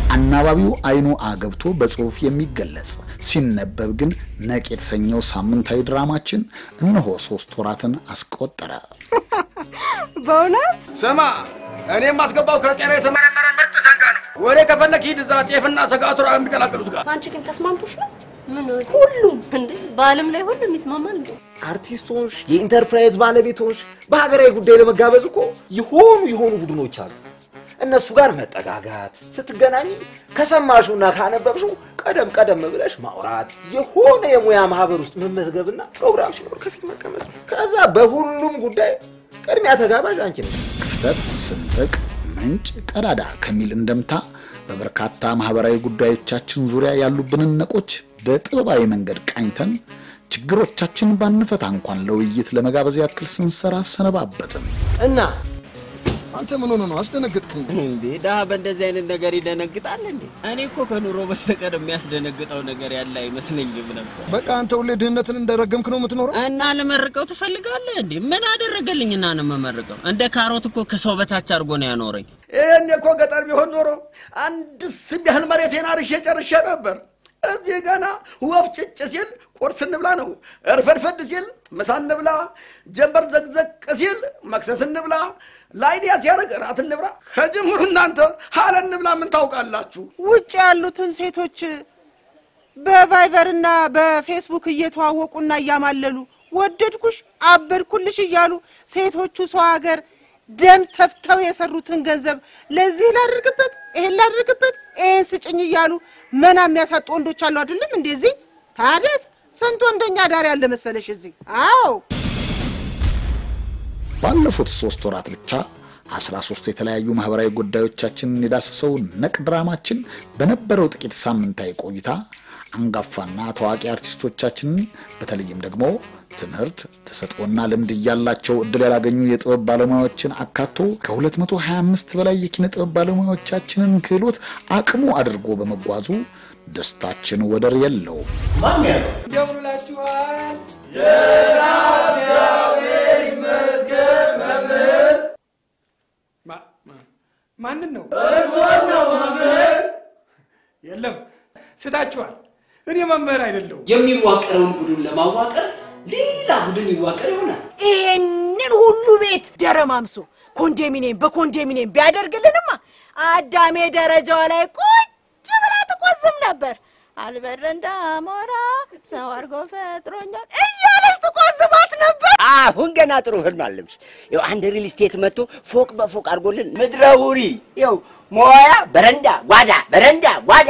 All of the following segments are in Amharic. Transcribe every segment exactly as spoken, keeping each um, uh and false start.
አናባቢው አይኑ አገብቶ በጽሁፍ የሚገለጽ ሲነበብ ግን ነቅ የተሰኘው ሳምንታዊ ድራማችን እነሆ ሶስት ወራትን አስቆጠረ። በእውነት ስማ እኔም ማስገባው ከቀረ የተመረመረ ምርጥ ሰንጋ ነው። ወሬ ከፈለክ ሂድ እዛ ጤፍና ሰጋቱራ የሚቀላቀሉት ጋር። አንቺ ግን ተስማምቶሽ ነው? ምን ሁሉም እንዴ ባለም ላይ ሁሉም ይስማማል እንዴ? አርቲስቶች የኢንተርፕራይዝ ባለቤቶች በሀገራዊ ጉዳይ ለመጋበዝ እኮ ይሆኑ ይሆኑ ቡድኖች አሉ። እነሱ ጋር መጠጋጋት ስትገናኝ ከሰማሹና ካነበብሹ ቀደም ቀደም ብለሽ ማውራት የሆነ የሙያ ማህበር ውስጥ መመዝገብና ፕሮግራም ሲኖር ከፊት መቀመጥ ከዛ በሁሉም ጉዳይ ቀድሚያ ተጋባዥ አንቺ ነሽ። ክፍተት ስንጥቅ ምንጭ ቀዳዳ ከሚል እንደምታ በበርካታ ማህበራዊ ጉዳዮቻችን ዙሪያ ያሉብንን ነቆች በጥበባዊ መንገድ ቃኝተን ችግሮቻችን ባንፈታ እንኳን ለውይይት ለመጋበዝ ያክል ስንሰራ ሰነባበትን እና አንተ ምን ሆነ ነው አስደነግጥከኝ እንዴ? ዳ በእንደዚህ አይነት ነገር ይደነግጣል እንዴ? እኔ እኮ ከኑሮ በስተቀር የሚያስደነግጠው ነገር ያለ አይመስለኝም ነበር። በቃ አንተ ሁሌ ድህነትን እንደረገምክ ነው የምትኖረው። እና ለመርቀው ትፈልጋለህ እንዴ? ምን አደረገልኝና ነው መመረቀው? እንደ ካሮት እኮ ከሰው በታች አድርጎ ነው ያኖረኝ። እኔ እኮ ገጠር ቢሆን ኖሮ አንድ ስቢያህል መሬቴን አርሼ ጨርሼ ነበር። እዚህ ገና ወፍ ጭጭ ሲል ቁርስ እንብላ ነው፣ እርፈድፈድ ሲል ምሳ እንብላ፣ ጀንበር ዘቅዘቅ ሲል መክሰስ እንብላ፣ ላይዲያ ሲያረግ ራት እንብላ። ከጅምሩ እናንተ ሀለ እንብላ ምን ታውቃላችሁ? ውጭ ያሉትን ሴቶች በቫይቨርና በፌስቡክ እየተዋወቁና እያማለሉ ወደድኩሽ አበድኩልሽ እያሉ ሴቶቹ ሰው ሀገር ደም ተፍተው የሰሩትን ገንዘብ ለዚህ ላድርግበት ይሄን ላድርግበት ይሄን ስጭኝ እያሉ መና የሚያሳጡ ወንዶች አሉ አይደለም እንደዚህ? ታዲያስ ስንት ወንደኛ ዳር ያለ መሰለሽ እዚህ? አዎ ባለፉት ሶስት ወራት ብቻ አስራ ሶስት የተለያዩ ማህበራዊ ጉዳዮቻችንን የዳሰሰው ነቅ ድራማችን በነበረው ጥቂት ሳምንታዊ ቆይታ አንጋፋና ታዋቂ አርቲስቶቻችንን በተለይም ደግሞ ትምህርት ተሰጥኦና ልምድ ያላቸው እድል ያላገኙ የጥበብ ባለሙያዎችን አካቶ ከ225 በላይ የኪነ ጥበብ ባለሙያዎቻችንን ክህሎት አቅሙ አድርጎ በመጓዙ ደስታችን ወደር የለው። ማን ያለው ደውላችኋል? የዳዊት ይመስገን መምህር ማን ነው? እርሶን ነው መምህር። የለም ስታችኋል። እኔ መምህር አይደለም። የሚዋቀረውን ቡድን ለማዋቀር ሌላ ቡድን ይዋቀር ይሆናል። ይሄንን ሁሉ ቤት ደረማምሶ ኮንዶሚኒየም በኮንዶሚኒየም ቢያደርግልንማ አዳሜ ደረጃው ላይ ቁጭ ብላ ትቆዝም ነበር። አልበረንዳ ሞራ ሰው አርጎ ፈጥሮኛል እያለች ትቆዝባት ነበር። አሁን ገና ጥሩ ህልም አለምሽ። ይኸው አንድ ሪል ስቴት መጥቶ ፎቅ በፎቅ አድርጎልን ምድረውሪ ይኸው ሞያ በረንዳ ጓዳ በረንዳ ጓዳ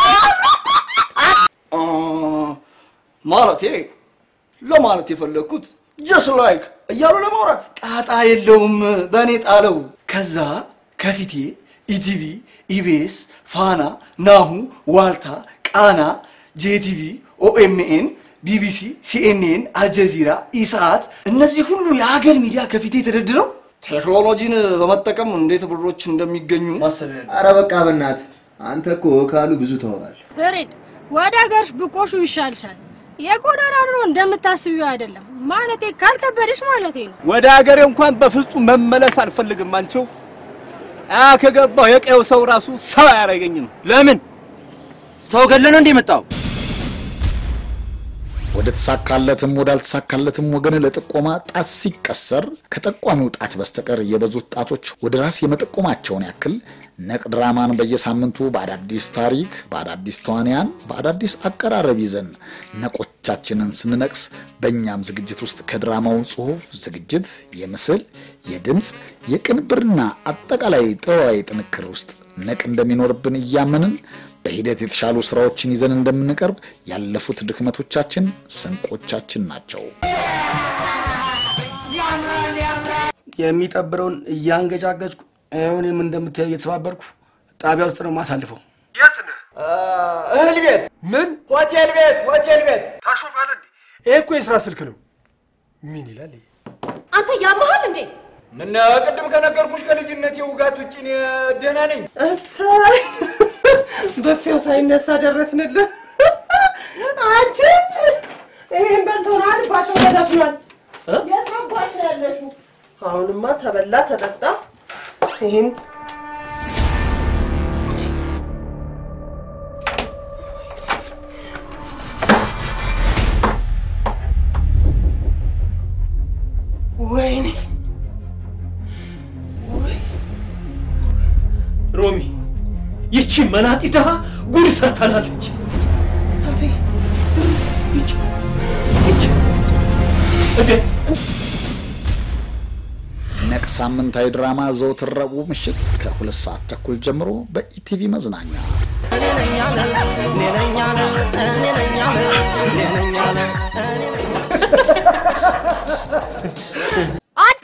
ማለት ለማለት የፈለኩት just like እያሉ ለማውራት ጣጣ የለውም በእኔ ጣለው። ከዛ ከፊቴ ኢቲቪ ኢቢኤስ ፋና ናሁ ዋልታ ቃና ጄቲቪ ኦኤምኤን ቢቢሲ ሲኤንኤን አልጀዚራ ኢሳት እነዚህ ሁሉ የሀገር ሚዲያ ከፊቴ ተደድረው ቴክኖሎጂን በመጠቀም እንዴት ብሮች እንደሚገኙ ማሰብ ያለ። አረ በቃ በእናት አንተ እኮ ካሉ ብዙ ተወራል። ፍሬድ ወደ ሀገርሽ ብቆሹ ይሻልሻል። የጎዳና ኑሮ እንደምታስቢው አይደለም ማለቴ ካልከበደሽ ማለቴ ነው። ወደ ሀገሬ እንኳን በፍጹም መመለስ አልፈልግም። አንቺው አ ከገባው የቀየው ሰው ራሱ ሰው ያረጋኝም። ለምን ሰው ገለነ እንደመጣው ወደ ተሳካለትም ወደ አልተሳካለትም ወገን ለጥቆማ ጣት ሲቀሰር ከጠቋሚው ጣት በስተቀር የበዙት ጣቶች ወደ ራስ የመጠቆማቸውን ያክል ነቅ ድራማን በየሳምንቱ በአዳዲስ ታሪክ በአዳዲስ ተዋንያን በአዳዲስ አቀራረብ ይዘን ነቆቻችንን ስንነቅስ በእኛም ዝግጅት ውስጥ ከድራማው ጽሑፍ ዝግጅት የምስል የድምጽ የቅንብርና አጠቃላይ ጥበባዊ ጥንክር ውስጥ ነቅ እንደሚኖርብን እያመንን በሂደት የተሻሉ ስራዎችን ይዘን እንደምንቀርብ ያለፉት ድክመቶቻችን ስንቆቻችን ናቸው። የሚጠብረውን እያንገጫገጭኩ እኔም እንደምታየው እየተሰባበርኩ ጣቢያ ውስጥ ነው ማሳልፈው። የት ነህ? እህል ቤት። ምን? ሆቴል ቤት ሆቴል ቤት። ታሾፋለህ እንዴ? ይሄ እኮ የሥራ ስልክ ነው። ምን ይላል? አንተ ያመሃል እንዴ? ምን ቀደም ከነገርኩሽ ከልጅነት የውጋት ውጪ ነው ደህና ነኝ። እሰይ በፊው ሳይነሳ ደረስንልህ። አንቺ ይሄን በልቶናል ባቸው ተደፍኗል። የታባሽ ያለሽው አሁንማ ተበላ ተጠጣ። ይሄን ሮሚ ይቺ መናጢ ደሃ ጉድ ሰርታናለች ታፌ ድርስ ይቺ ይቺ እደ ነቅ ሳምንታዊ ድራማ ዘወትር ረቡዕ ምሽት ከሁለት ሰዓት ተኩል ጀምሮ በኢቲቪ መዝናኛ አንተ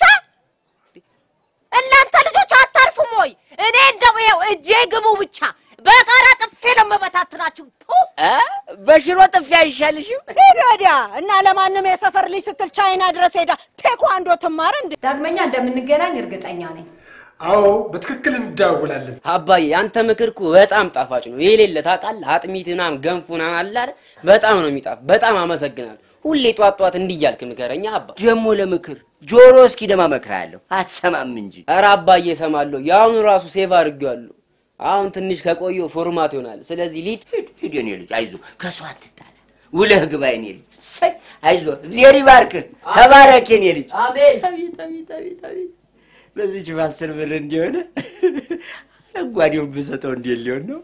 እናንተ ልጆች አታርፉም ወይ? እኔ እንደው ይሄው እጄ ግቡ ብቻ በቃራ ጥፌ ለመበታትናችሁ እ በሽሮ ጥፌ አይሻልሽም? ሄዳ ወዲያ እና ለማንም የሰፈር ልጅ ስትል ቻይና ድረስ ሄዳ ቴኳንዶ ትማር እንዴ? ዳግመኛ እንደምንገናኝ እርግጠኛ ነኝ። አዎ በትክክል እንደዋወላለን። አባዬ አንተ ምክርኩ በጣም ጣፋጭ ነው። የሌለ ታውቃለህ አጥሚትናም ገንፉናም አላረ በጣም ነው የሚጣፍ። በጣም አመሰግናለሁ። ሁሌ ጧት ጧት እንዲያልክ ምከረኛ አባ። ደሞ ለምክር ጆሮ እስኪ ደማ መክራለሁ አትሰማም እንጂ። ኧረ አባዬ እሰማለሁ። ያው ራሱ ሴቭ አድርጌዋለሁ። አሁን ትንሽ ከቆየው ፎርማት ይሆናል። ስለዚህ ሊድ ሂድ ሂድ የኔ ልጅ አይዞ ከሷ አትጣላ። ውለህ ግባ የኔ ልጅ ሰይ አይዞ እግዚአብሔር ይባርክ ተባረክ የኔ ልጅ አሜን። አቤት አቤት አቤት አቤት በዚህ ጅባስር ብር እንዲሆነ አጓዲው ብሰጠው እንዴት ሊሆን ነው?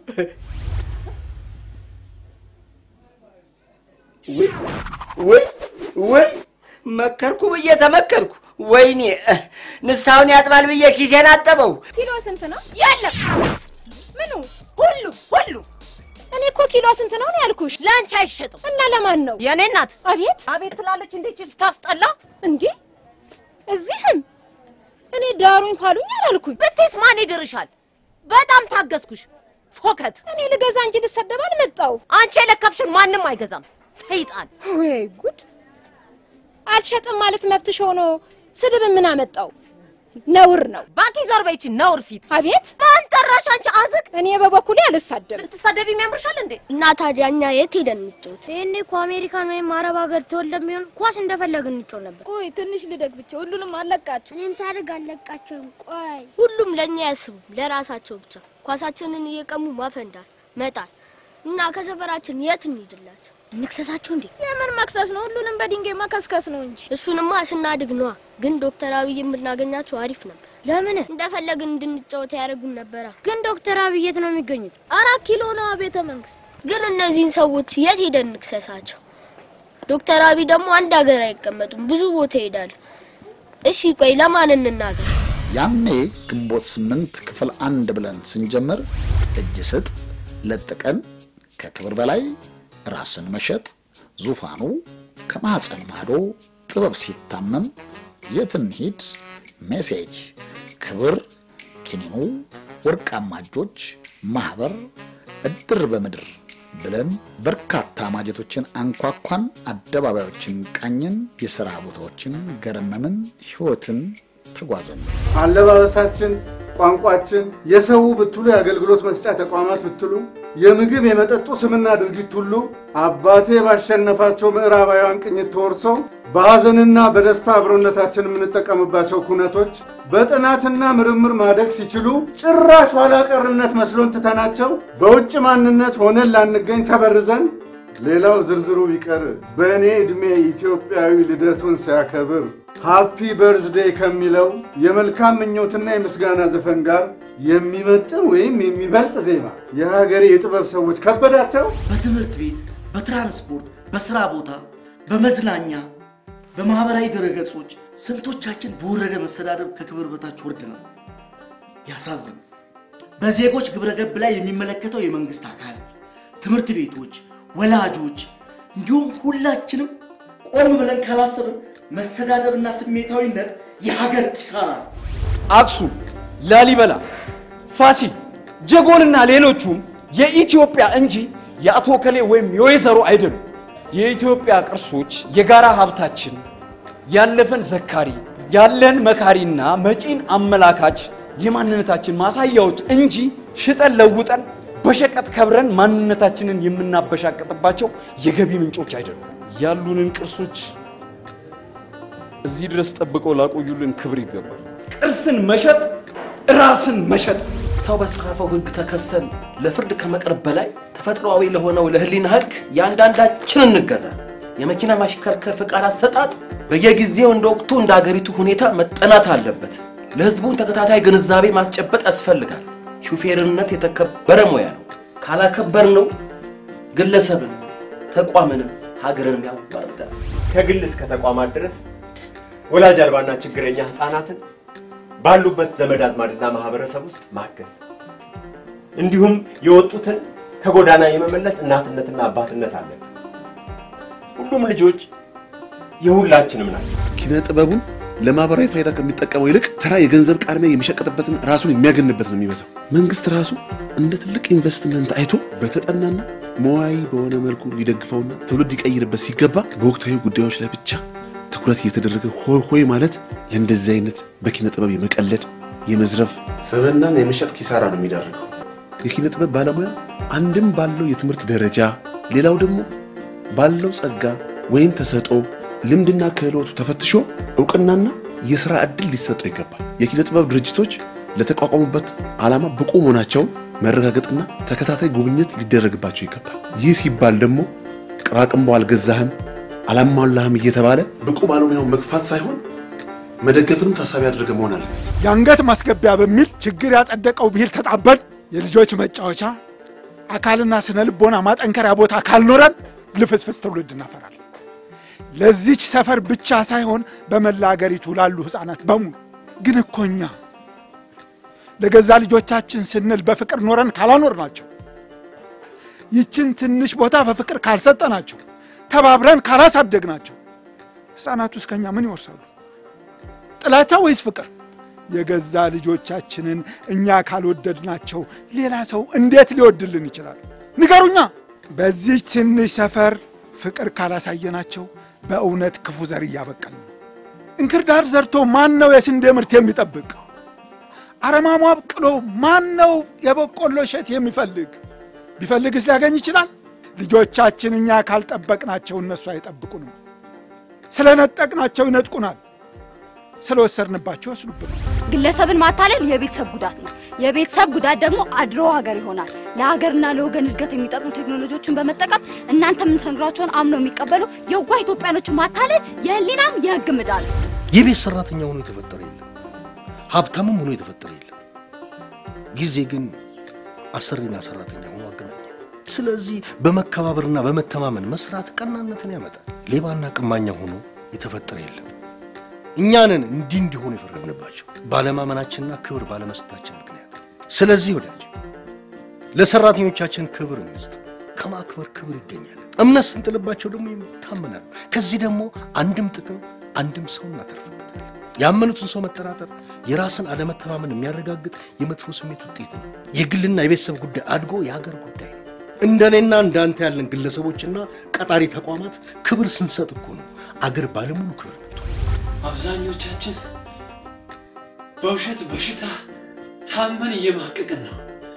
ወይ ወይ ወይ መከርኩ ብዬ ተመከርኩ። ወይኔ ንሳውን ያጥባል ብዬ ኪሴን አጠበው። ኪሎ ስንት ነው? የለም ምኑ ሁሉ ሁሉ እኔ እኮ ኪሎ ስንት ነው ያልኩሽ? ላንቺ አይሸጥም። እና ለማን ነው? የኔ እናት። አቤት አቤት ትላለች እንዴት ስታስጠላ እንዴ! እዚህም እኔ ዳሩኝ ካሉኝ አላልኩኝ። ብትስ ማን ይድርሻል? በጣም ታገስኩሽ ፎከት። እኔ ልገዛ እንጂ ልሰደብ አልመጣው። አንቺ የለከፍሽን ማንም አይገዛም ሰይጣን። ወይ ጉድ! አልሸጥም ማለት መብትሽ ሆኖ ስድብ ምን አመጣው? ነውር ነው። ባኪ ዞር በይቺ ነውር ፊት። አቤት ማን ጠራሽ አንቺ አዝቅ? እኔ በበኩሌ አልሳደብ። ልትሳደቢ የሚያምርሻል እንዴ? እና ታዲያ እኛ የት ሄደን እንጫወት? ይሄኔ እኮ አሜሪካን ወይም አረብ ሀገር ተወልደን ቢሆን ኳስ እንደፈለግን እንጫወት ነበር። ቆይ ትንሽ ልደግ ብቻ ሁሉንም አለቃቸው። እኔም ሳድግ አለቃቸውም። ቆይ ሁሉም ለኛ ያስቡ ለራሳቸው ብቻ ኳሳችንን እየቀሙ ማፈንዳት መጣል እና ከሰፈራችን የት እንሂድላቸው? ንክሰሳቸው እንዴ? የምን መክሰስ ነው? ሁሉንም በድንጋይ ማከስከስ ነው እንጂ። እሱንማ ስናድግ ነዋ። ግን ዶክተር አብይ የምናገኛቸው አሪፍ ነበር። ለምን እንደፈለግን እንድንጫወት ያደርጉን ነበር። ግን ዶክተር አብይ የት ነው የሚገኙት? አራት ኪሎ ነው ቤተ መንግስት። ግን እነዚህን ሰዎች የት ሄደን ንክሰሳቸው? ዶክተር አብይ ደግሞ አንድ ሀገር አይቀመጡም፣ ብዙ ቦታ ይሄዳሉ። እሺ ቆይ ለማን እንናገር? ያኔ ግንቦት ስምንት ክፍል አንድ ብለን ስንጀምር እጅ ስጥ ለጥቀን ከክብር በላይ ራስን መሸጥ ዙፋኑ ከማህፀን ማዶ ጥበብ ሲታመም የትን ሂድ ሜሴጅ ክብር ኪኒኑ ወርቃማ እጆች ማህበር እድር በምድር ብለን በርካታ ማጀቶችን አንኳኳን፣ አደባባዮችን ቃኘን፣ የሥራ ቦታዎችን ገረመምን፣ ህይወትን ተጓዘን። አለባበሳችን፣ ቋንቋችን፣ የሰው ብትሉ የአገልግሎት መስጫ ተቋማት ብትሉ የምግብ የመጠጡ ስምና ድርጊት ሁሉ አባቴ ባሸነፋቸው ምዕራባውያን ቅኝት ተወርሶ በሐዘንና በደስታ አብሮነታችን የምንጠቀምባቸው ኩነቶች በጥናትና ምርምር ማደግ ሲችሉ ጭራሽ ኋላ ቀርነት መስሎን ትተናቸው በውጭ ማንነት ሆነን ላንገኝ ተበርዘን ሌላው ዝርዝሩ ቢቀር በእኔ ዕድሜ ኢትዮጵያዊ ልደቱን ሲያከብር ሃፒ በርዝዴይ ከሚለው የመልካም ምኞትና የምስጋና ዘፈን ጋር የሚመጥን ወይም የሚበልጥ ዜማ የሀገሬ የጥበብ ሰዎች ከበዳቸው። በትምህርት ቤት፣ በትራንስፖርት፣ በስራ ቦታ፣ በመዝናኛ፣ በማህበራዊ ድረገጾች ስንቶቻችን በወረደ መሰዳደብ ከክብር በታች ወርደናል። ያሳዝን። በዜጎች ግብረገብ ላይ የሚመለከተው የመንግስት አካል፣ ትምህርት ቤቶች፣ ወላጆች እንዲሁም ሁላችንም ቆም ብለን ካላሰብን መሰዳደብና ስሜታዊነት የሀገር ኪሳራ ነው። አክሱም፣ ላሊበላ፣ ፋሲል፣ ጀጎልና ሌሎቹም የኢትዮጵያ እንጂ የአቶ ከሌ ወይም የወይዘሮ አይደሉም። የኢትዮጵያ ቅርሶች የጋራ ሀብታችን፣ ያለፈን ዘካሪ፣ ያለን መካሪና መጪን አመላካች የማንነታችን ማሳያዎች እንጂ ሽጠን ለውጠን በሸቀጥ ከብረን ማንነታችንን የምናበሻቀጥባቸው የገቢ ምንጮች አይደሉም። ያሉንን ቅርሶች እዚህ ድረስ ጠብቀው ላቆዩልን ክብር ይገባል። ቅርስን መሸጥ ራስን መሸጥ። ሰው በሰራፈው ህግ ተከሰን ለፍርድ ከመቅረብ በላይ ተፈጥሯዊ ለሆነው ለህሊና ህግ ያንዳንዳችን እንገዛ። የመኪና ማሽከርከር ፍቃድ አሰጣጥ በየጊዜው እንደ ወቅቱ እንደ ሀገሪቱ ሁኔታ መጠናት አለበት። ለህዝቡን ተከታታይ ግንዛቤ ማስጨበጥ ያስፈልጋል። ሹፌርነት የተከበረ ሙያ ነው። ካላከበር ነው ግለሰብን ተቋምንም ሀገርንም ያዋርዳል። ከግል እስከ ተቋማት ድረስ ወላጅ አልባና ችግረኛ ህፃናትን ባሉበት ዘመድ አዝማድና ማህበረሰብ ውስጥ ማገዝ እንዲሁም የወጡትን ከጎዳና የመመለስ እናትነትና አባትነት አለ። ሁሉም ልጆች የሁላችንም ናቸው። ኪነ ጥበቡን ለማህበራዊ ፋይዳ ከሚጠቀመው ይልቅ ተራ የገንዘብ ቃርሚያ የሚሸቀጥበትን ራሱን የሚያገንበት ነው የሚበዛው። መንግስት ራሱ እንደ ትልቅ ኢንቨስትመንት አይቶ በተጠናና መዋይ በሆነ መልኩ ሊደግፈውና ትውልድ ሊቀይርበት ሲገባ በወቅታዊ ጉዳዮች ላይ ብቻ ትኩረት እየተደረገ ሆይ ሆይ ማለት ለእንደዚህ አይነት በኪነ ጥበብ የመቀለድ የመዝረፍ ሰበናን የመሸጥ ኪሳራ ነው የሚዳርገው። የኪነ ጥበብ ባለሙያ አንድም ባለው የትምህርት ደረጃ ሌላው ደግሞ ባለው ጸጋ ወይም ተሰጦ ልምድና ክህሎቱ ተፈትሾ እውቅናና የሥራ ዕድል ሊሰጠው ይገባል። የኪነ ጥበብ ድርጅቶች ለተቋቋሙበት ዓላማ ብቁ መሆናቸውን መረጋገጥና ተከታታይ ጉብኝት ሊደረግባቸው ይገባል። ይህ ሲባል ደግሞ ቅራቅምቦ አልገዛህም አላማላህም እየተባለ ብቁ ባለሙያውን መግፋት ሳይሆን መደገፍንም ታሳቢ አድርገ መሆን አለበት። የአንገት ማስገቢያ በሚል ችግር ያጸደቀው ብሂል ተጣበን የልጆች መጫወቻ አካልና ስነ ልቦና ማጠንከሪያ ቦታ ካልኖረን ልፍስፍስ ትውልድ እናፈራለን። ለዚች ሰፈር ብቻ ሳይሆን በመላ አገሪቱ ላሉ ህፃናት በሙሉ ግን እኮኛ ለገዛ ልጆቻችን ስንል በፍቅር ኖረን ካላኖርናቸው ይችን ትንሽ ቦታ በፍቅር ካልሰጠናቸው ተባብረን ካላሳደግናቸው ህፃናቱ እስከኛ ምን ይወርሳሉ? ጥላቻ ወይስ ፍቅር? የገዛ ልጆቻችንን እኛ ካልወደድናቸው ሌላ ሰው እንዴት ሊወድልን ይችላል? ንገሩኛ። በዚህ ትንሽ ሰፈር ፍቅር ካላሳየናቸው በእውነት ክፉ ዘር እያበቀልን ነው። እንክርዳድ ዘርቶ ማን ነው የስንዴ ምርት የሚጠብቅ? አረማሞ አብቅሎ ማን ነው የበቆሎ እሸት የሚፈልግ? ቢፈልግስ ሊያገኝ ይችላል? ልጆቻችን እኛ ካልጠበቅናቸው እነሱ አይጠብቁንም። ስለነጠቅናቸው ይነጥቁናል። ስለወሰርንባቸው ወስዱብናል። ግለሰብን ማታለል የቤተሰብ ጉዳት ነው። የቤተሰብ ጉዳት ደግሞ አድሮ ሀገር ይሆናል። ለሀገርና ለወገን እድገት የሚጠቅሙ ቴክኖሎጂዎችን በመጠቀም እናንተ የምትነግሯቸውን አምነው የሚቀበሉ የዋህ ኢትዮጵያኖችን ማታለል የህሊናም የህግ ዕዳ ነው። የቤት ሰራተኛ ሆኖ የተፈጠረ የለም፣ ሀብታምም ሆኖ የተፈጠረ የለም። ጊዜ ግን አሰሪና ሰራተኛ ሆኖ አገናኘ። ስለዚህ በመከባበርና በመተማመን መስራት ቀናነትን ያመጣል። ሌባና ቀማኛ ሆኖ የተፈጠረ የለም። እኛንን እንዲህ እንዲሆኑ የፈረድንባቸው ባለማመናችንና ክብር ባለመስጠታችን ምክንያት። ስለዚህ ወዳጅ ለሰራተኞቻችን ክብር እንስጥ። ከማክበር ክብር ይገኛል። እምነት ስንጥልባቸው ደግሞ ይታመናሉ። ከዚህ ደግሞ አንድም ጥቅም አንድም ሰው እናተርፍበታለን። ያመኑትን ሰው መጠራጠር የራስን አለመተማመን የሚያረጋግጥ የመጥፎ ስሜት ውጤት ነው። የግልና የቤተሰብ ጉዳይ አድጎ የሀገር ጉዳይ ነው። እንደኔና እንዳንተ ያለን ግለሰቦችና ቀጣሪ ተቋማት ክብር ስንሰጥ እኮ ነው አገር ባለሙሉ ክብር። አብዛኞቻችን በውሸት በሽታ ታመን እየማቀቅን ነው።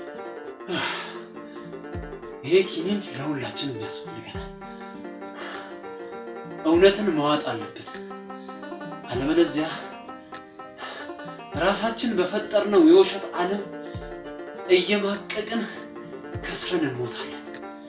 ይሄ ኪኒን ለሁላችንም ያስፈልገናል። እውነትን መዋጥ አለብን። አለበለዚያ ራሳችን በፈጠርነው የውሸት ዓለም እየማቀቅን ከስረን እንሞታለን።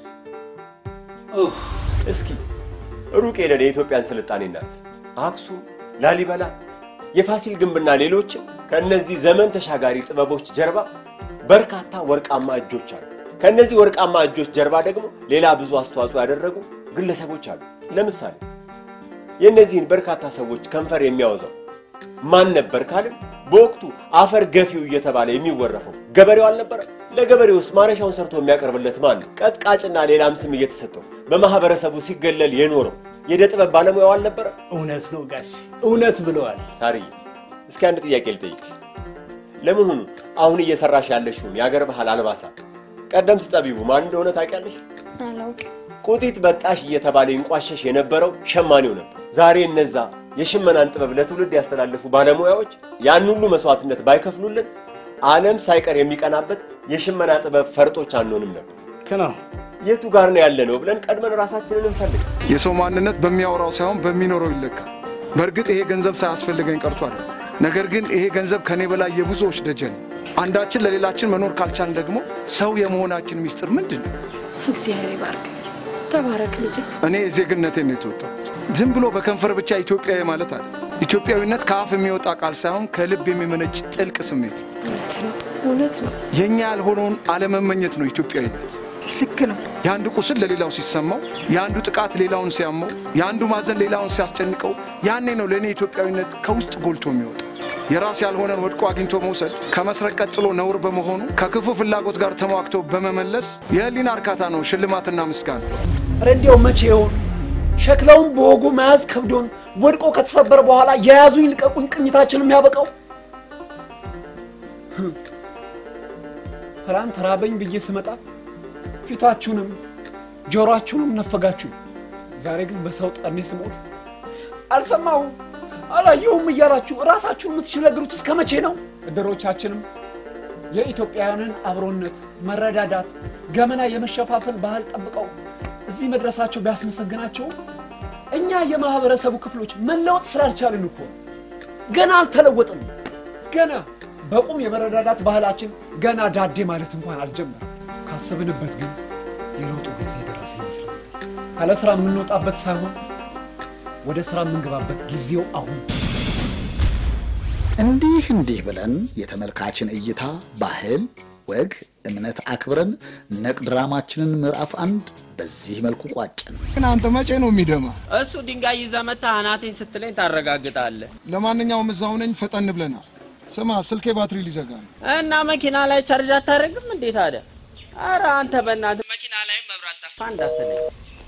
ኦህ እስኪ ሩቅ ሄደን የኢትዮጵያን ስልጣኔ እናስብ። አክሱም፣ ላሊበላ፣ የፋሲል ግንብና ሌሎች ከነዚህ ዘመን ተሻጋሪ ጥበቦች ጀርባ በርካታ ወርቃማ እጆች አሉ። ከነዚህ ወርቃማ እጆች ጀርባ ደግሞ ሌላ ብዙ አስተዋጽኦ ያደረጉ ግለሰቦች አሉ። ለምሳሌ የነዚህን በርካታ ሰዎች ከንፈር የሚያወዛው ማን ነበር ካልን በወቅቱ አፈር ገፊው እየተባለ የሚወረፈው ገበሬው አልነበረ? ለገበሬውስ ማረሻውን ሰርቶ የሚያቀርብለት ማን ነው? ቀጥቃጭና ሌላም ስም እየተሰጠው በማህበረሰቡ ሲገለል የኖረው የዕደ ጥበብ ባለሙያው አልነበረ? እውነት ነው ጋሽ፣ እውነት ብለዋል። ሳሪ እስኪ አንድ ጥያቄ ልጠይቅሽ። ለምን ሆኖ አሁን እየሰራሽ ያለሽውን የአገር ባህል አልባሳት ቀደምት ጠቢቡ ማን እንደሆነ ታውቂያለሽ? አላውቅም። ቁጢት በጣሽ እየተባለ ይንቋሸሽ የነበረው ሸማኔው ነበር። ዛሬ እነዛ የሽመናን ጥበብ ለትውልድ ያስተላልፉ ባለሙያዎች ያን ሁሉ መስዋዕትነት ባይከፍሉልን ዓለም ሳይቀር የሚቀናበት የሽመና ጥበብ ፈርጦች አንሆንም ነበር። ከና የቱ ጋር ነው ያለነው ብለን ቀድመን ራሳችንን እንፈልግ። የሰው ማንነት በሚያወራው ሳይሆን በሚኖረው ይለካል። በእርግጥ ይሄ ገንዘብ ሳያስፈልገኝ ቀርቷል። ነገር ግን ይሄ ገንዘብ ከኔ በላይ የብዙዎች ደጀን። አንዳችን ለሌላችን መኖር ካልቻልን ደግሞ ሰው የመሆናችን ሚስጥር ምንድነው? እግዚአብሔር ይባርክ። ተባረክ ልጅ። እኔ ዜግነቴን ነው የተወጣሁት። ዝም ብሎ በከንፈር ብቻ ኢትዮጵያዊ ማለት አለ። ኢትዮጵያዊነት ከአፍ የሚወጣ ቃል ሳይሆን ከልብ የሚመነጭ ጥልቅ ስሜት። እውነት ነው፣ እውነት ነው። የኛ ያልሆነውን አለመመኘት ነው ኢትዮጵያዊነት። ልክ ነው። የአንዱ ቁስል ለሌላው ሲሰማው፣ የአንዱ ጥቃት ሌላውን ሲያመው፣ የአንዱ ማዘን ሌላውን ሲያስጨንቀው፣ ያኔ ነው ለእኔ ኢትዮጵያዊነት ከውስጥ ጎልቶ የሚወጣ። የራስ ያልሆነን ወድቆ አግኝቶ መውሰድ ከመስረቅ ቀጥሎ ነውር በመሆኑ ከክፉ ፍላጎት ጋር ተሟግቶ በመመለስ የህሊና እርካታ ነው ሽልማትና ምስጋና። ኧረ እንዲያው መቼ ይሆን ሸክላውን በወጉ መያዝ ከብዶን ወድቆ ከተሰበረ በኋላ የያዙኝ ልቀቁኝ ቅኝታችን የሚያበቃው? ትናንት ተራበኝ ብዬ ስመጣ ፊታችሁንም ጆሮአችሁንም ነፈጋችሁ። ዛሬ ግን በሰው ጠኔ ስሞት አልሰማሁም አላየሁም እያላችሁ ራሳችሁን የምትሸለግሩት እስከ መቼ ነው? እድሮቻችንም የኢትዮጵያውያንን አብሮነት፣ መረዳዳት፣ ገመና የመሸፋፈን ባህል ጠብቀው እዚህ መድረሳቸው ቢያስመሰግናቸው እኛ የማህበረሰቡ ክፍሎች መለወጥ ስላልቻልን እኮ ገና አልተለወጥም። ገና በቁም የመረዳዳት ባህላችን ገና ዳዴ ማለት እንኳን አልጀመረም። ካሰብንበት ግን የለውጡ ጊዜ ደረሰ ይመስላል። ካለ ስራ የምንወጣበት ሳይሆን ወደ ስራ የምንገባበት ጊዜው አሁን። እንዲህ እንዲህ ብለን የተመልካችን እይታ ባህል፣ ወግ፣ እምነት አክብረን ነቅ ድራማችንን ምዕራፍ አንድ በዚህ መልኩ ቋጨን። ግን አንተ መቼ ነው የሚደማ? እሱ ድንጋይ ይዘህ መተህ አናቴን ስትለኝ ታረጋግጣለህ። ለማንኛውም እዛው ነኝ፣ ፈጠን ብለናል። ስማ ስልኬ ባትሪ ሊዘጋ ነው እና መኪና ላይ ቻርጅ አታደርግም እንዴ ታዲያ? ኧረ አንተ በእናትህ መኪና ላይ መብራት ጠፋ እንዳትለኝ።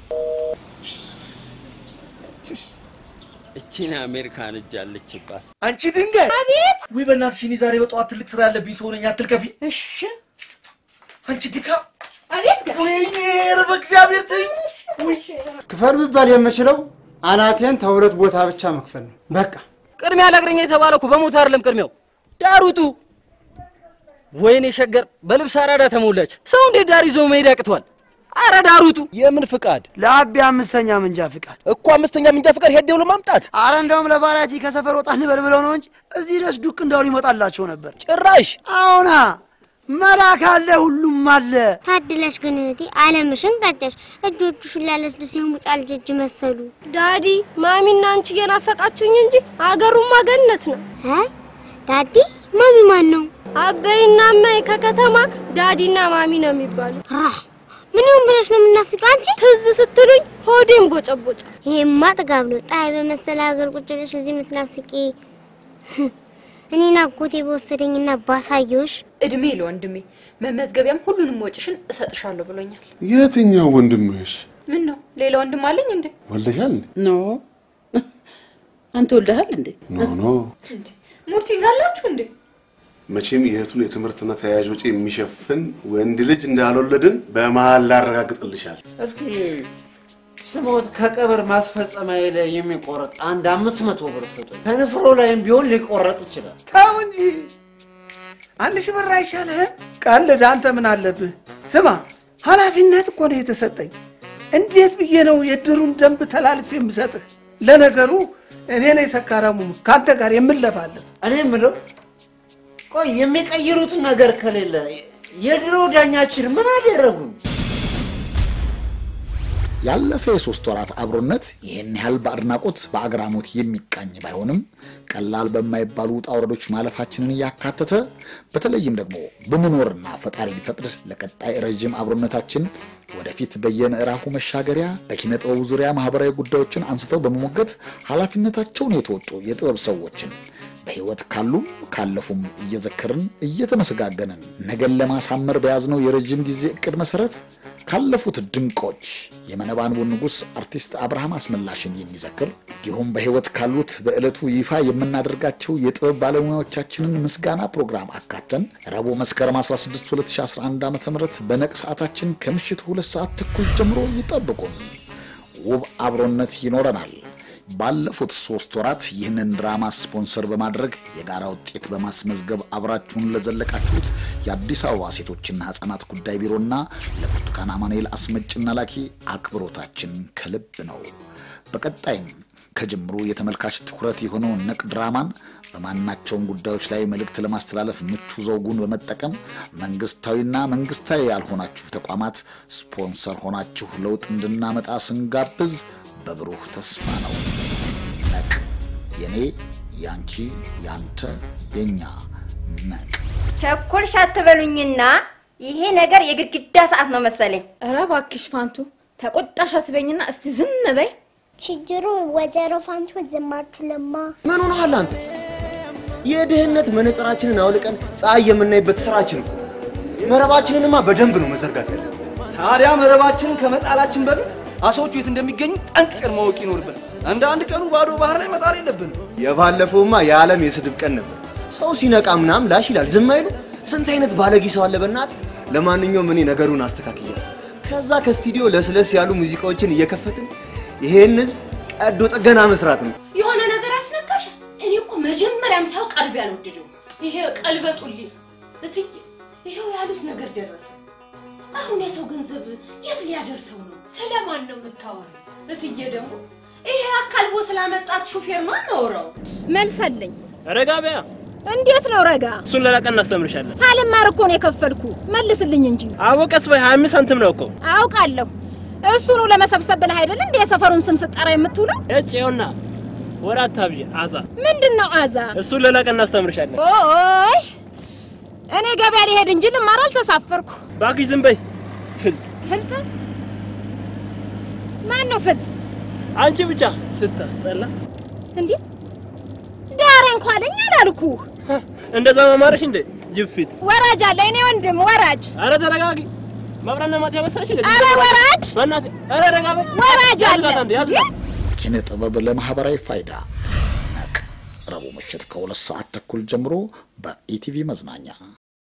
እቺን አሜሪካን እጅ አለችባት። አንቺ ድንጋይ! አቤት! ወይ በእናትሽ እኔ ዛሬ በጠዋት ትልቅ ስራ ያለብኝ ሰው ነኝ፣ አትልከፊ። እሺ። አንቺ ዲካ! አቤት! ወይኔ ኧረ በእግዚአብሔር ተይኝ። ወይ ክፈል ቢባል የምችለው አናቴን ተሁለት ቦታ ብቻ መክፈል ነው በቃ። ቅድሚያ ለግረኛ የተባለው እኮ በሞት አይደለም ቅድሚያው ዳሩቱ። ወይኔ ሸገር በልብስ አራዳ ተሞላች። ሰው እንዴት ዳር ይዞ መሄድ ያቅቷል? አረ ዳሩቱ የምን ፍቃድ? ለአቢ አምስተኛ መንጃ ፍቃድ እኮ አምስተኛ መንጃ ፍቃድ ሄደው ለማምጣት። አረ እንደውም ለቫራይቲ ከሰፈር ወጣ እንበል ብለው ነው እንጂ እዚህ ድረስ ዱቅ እንዳሉ ይመጣላቸው ነበር። ጭራሽ አሁና መላክ አለ ሁሉም አለ። ታድለሽ ግን እህቴ አለምሽን ቀጨሽ። እጆቹሽን ላለስልስ የሙጫል ጀጅ መሰሉ። ዳዲ ማሚና አንቺ እየናፈቃችሁኝ እንጂ አገሩማ ገነት ነው። እ ዳዲ ማሚ ማን ነው? አበይና ማይ ከከተማ ዳዲና ማሚ ነው የሚባሉ። ራ ምን ይሁን ብለሽ ነው የምናፍቅ አንቺ? ትዝ ስትሉኝ ሆዴን ቦጨቦጨ። ይሄማ ጥጋብ ነው። ጣይ በመሰለ ሀገር ቁጭ ብለሽ እዚህ የምትናፍቂ እኔና አጎቴ በወሰደኝና ባሳየውሽ። እድሜ ለወንድሜ መመዝገቢያም ሁሉንም ወጭሽን እሰጥሻለሁ ብሎኛል። የትኛው ወንድምሽ? ምን ነው ሌላ ወንድም አለኝ እንዴ? ወልደሻል? ኖ አንተ ወልደሃል እንዴ? ኖ ኖ እንዴ ሙርት ይዛላችሁ እንዴ? መቼም የእህቱን የትምህርትና ተያያዥ ወጪ የሚሸፍን ወንድ ልጅ እንዳልወለድን በመሃል ላረጋግጥልሻል። እስኪ ስሞት ከቀብር ማስፈጸሚያ ላይ የሚቆረጥ አንድ አምስት መቶ ብር ሰጡኝ። ከንፍሮ ላይም ቢሆን ሊቆረጥ ይችላል። ተው እንጂ አንድ ሺህ ብር አይሻልህም? ቀልድ። አንተ ምን አለብህ? ስማ ኃላፊነት እኮ ነው የተሰጠኝ። እንዴት ብዬ ነው የድሩን ደንብ ተላልፌ የምሰጥህ? ለነገሩ እኔ ነኝ ሰካራሙ ካንተ ጋር የምለፋለሁ። እኔ የምለው ቆይ የሚቀይሩት ነገር ከሌለ የድሮ ዳኛችን ምን አደረጉን? ያለፈ የሶስት ወራት አብሮነት ይህን ያህል በአድናቆት በአግራሞት የሚቃኝ ባይሆንም ቀላል በማይባሉ ውጣ ውረዶች ማለፋችንን እያካተተ በተለይም ደግሞ ብንኖርና ፈጣሪ ቢፈቅድ ለቀጣይ ረጅም አብሮነታችን ወደፊት በየምዕራፉ መሻገሪያ በኪነ ጥበቡ ዙሪያ ማህበራዊ ጉዳዮችን አንስተው በመሞገት ኃላፊነታቸውን የተወጡ የጥበብ ሰዎችን በህይወት ካሉም ካለፉም እየዘከርን እየተመሰጋገንን ነገን ለማሳመር በያዝነው የረጅም ጊዜ እቅድ መሰረት ካለፉት ድንቆች የመነባንቡ ንጉስ አርቲስት አብርሃም አስመላሽን የሚዘክር እንዲሁም በህይወት ካሉት በእለቱ ይፋ የምናደርጋቸው የጥበብ ባለሙያዎቻችንን ምስጋና ፕሮግራም አካተን ረቡዕ መስከረም አስራ ስድስት ሁለት ሺህ አስራ አንድ ዓ.ም በነቅ ሰዓታችን ከምሽቱ ሁለት ሰዓት ተኩል ጀምሮ ይጠብቁን። ውብ አብሮነት ይኖረናል። ባለፉት ሶስት ወራት ይህንን ድራማ ስፖንሰር በማድረግ የጋራ ውጤት በማስመዝገብ አብራችሁን ለዘለቃችሁት የአዲስ አበባ ሴቶችና ህፃናት ጉዳይ ቢሮና ለብርቱካን አማኑኤል አስመጭና ላኪ አክብሮታችን ከልብ ነው። በቀጣይም ከጅምሩ የተመልካች ትኩረት የሆነው ነቅ ድራማን በማናቸውም ጉዳዮች ላይ መልእክት ለማስተላለፍ ምቹ ዘውጉን በመጠቀም መንግስታዊና መንግስታዊ ያልሆናችሁ ተቋማት ስፖንሰር ሆናችሁ ለውጥ እንድናመጣ ስንጋብዝ በብሩህ ተስፋ ነው። ነቅ የኔ ያንቺ ያንተ የኛ ነቅ ቸኮልሽ አትበሉኝና ይሄ ነገር የግድግዳ ሰዓት ነው መሰለኝ። ኧረ እባክሽ ፋንቱ ተቆጣሽ አትበይኝና እስቲ ዝም በይ። ችግሩ ወጀሮ ፋንቱ ዝም አትልማ። ምን ሆነሃል አንተ? የድህነት መነጽራችንን አውልቀን ፀሐይ የምናይበት ስራችን እኮ መረባችንንማ በደንብ ነው መዘርጋት ያለብን። ታዲያ መረባችንን ከመጣላችን በፊት አሳዎቹ የት እንደሚገኙ ጠንቅቀን ማወቅ ይኖርብናል። እንደ አንድ ቀኑ ባዶ ባህር ላይ መጣል የለብንም። የባለፈውማ የዓለም የስድብ ቀን ነበር። ሰው ሲነቃ ምናም ላሽ ይላል፣ ዝም አይሉ። ስንት አይነት ባለጌ ሰው አለ በእናትህ። ለማንኛውም እኔ ነገሩን አስተካክያለሁ። ከዛ ከስቱዲዮ ለስለስ ያሉ ሙዚቃዎችን እየከፈትን ይሄን ህዝብ ቀዶ ጥገና መስራት ነው። የሆነ ነገር አስነካሽ። እኔ እኮ መጀመሪያም ሰው ቀልብ ያልወደደው ይሄ ቀልበጡልኝ እትዬ፣ ይሄው ያሉት ነገር ደረሰ። አሁን የሰው ገንዘብ የት ሊያደርሰው ነው? ስለማን ነው የምታወራው? እትዬ ደግሞ ይሄ አካልቦ ስላመጣት ሹፌር ነው አወራው። መልሰልኝ። ረጋ በያ። እንዴት ነው ረጋ? እሱን ለላቀን እናስተምርሻለን። ሳልማር እኮ ነው የከፈልኩ። መልስልኝ እንጂ። አወቀስ በይ ሃያ አምስት ሳንቲም ነው እኮ። አውቃለሁ። እሱኑ ለመሰብሰብ ብለህ አይደል እንዴ የሰፈሩን ስም ስጠራ የምትውለው? እጭ ይኸውና ወራት ታብጂ አዛ። ምንድነው አዛ? እሱን ለላቀን እናስተምርሻለን። ኦይ እኔ ገበያ ሊሄድ እንጂ ልማር አልተሳፈርኩ። ባክሽ ዝም በይ። ፍልጥ ፍልጥ? ማን ነው ፍልጥ? አንቺ ብቻ ስታስጠላ። እንዴ ዳር እንኳን ለኛ አላልኩ። እንደዛ ማማረሽ እንዴ ጅፊት ወራጅ አለ። እኔ ወንድም ወራጅ። አረ ተረጋጊ። መብራና ማጥያ መሰለሽ እንዴ? አረ ወራጅ በእናትህ አረ ረጋ በይ። ወራጅ አለ። ኪነ ጥበብ ለማህበራዊ ፋይዳ ረቡዕ ምሽት ከሁለት ሰዓት ተኩል ጀምሮ በኢቲቪ መዝናኛ